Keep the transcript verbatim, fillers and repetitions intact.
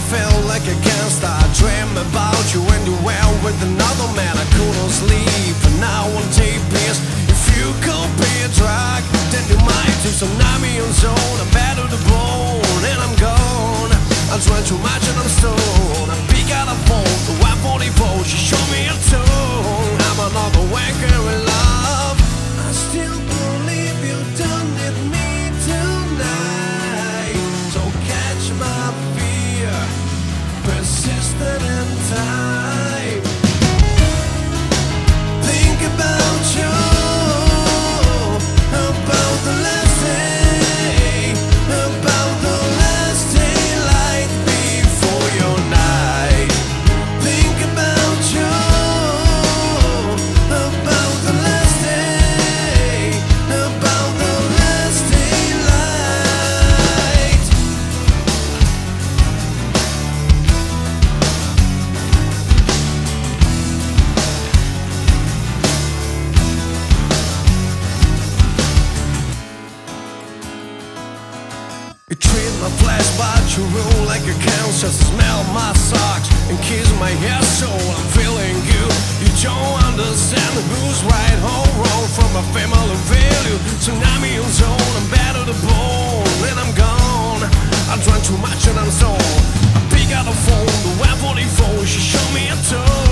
felt like I can't start dreaming about you when you were with another man. I couldn't sleep, and now I won't take peace. If you could be a drug, then you might do some nummy on zone. I'm bad to the bone, and I'm gone. I drank too much and I'm stoned. I pick out a phone, the one forty-four, she showed me a tone. I'm another wanker in love. I still believe you don't need me tonight. So catch my fear, persistent in time. Think about you, about the last day, about the last daylight before your night. Think about you, about the last day, about the last daylight. You treat my flesh, but you rule like a cancer. Smell my socks and kiss my hair, so I'm feeling you. You don't understand who's right or wrong from a family value. Tsunami on zone, I'm bad to the bone, and I'm gone. I drank too much and I'm stoned. I pick out the phone, the one forty-four, she showed me a tone.